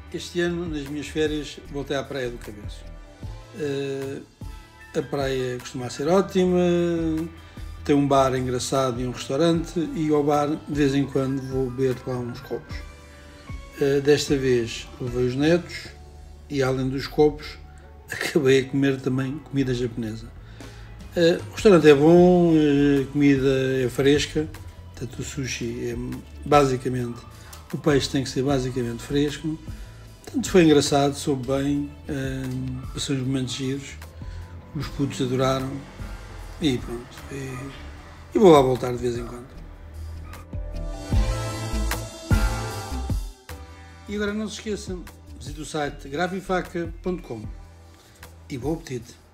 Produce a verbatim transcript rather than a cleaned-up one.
Este ano, nas minhas férias, voltei à Praia do Cabeço. Uh, a praia costuma ser ótima, tem um bar engraçado e um restaurante, e ao bar, de vez em quando, vou beber lá uns copos. Uh, desta vez, levei os netos e, além dos copos, acabei a comer também comida japonesa. Uh, o restaurante é bom, a comida é fresca, portanto o sushi é basicamente, o peixe tem que ser basicamente fresco. Portanto, foi engraçado, soube bem, uh, passei uns momentos giros, os putos adoraram e pronto. E, e vou lá voltar de vez em quando. E agora não se esqueçam, visite o site grafifaca ponto com e bom apetite!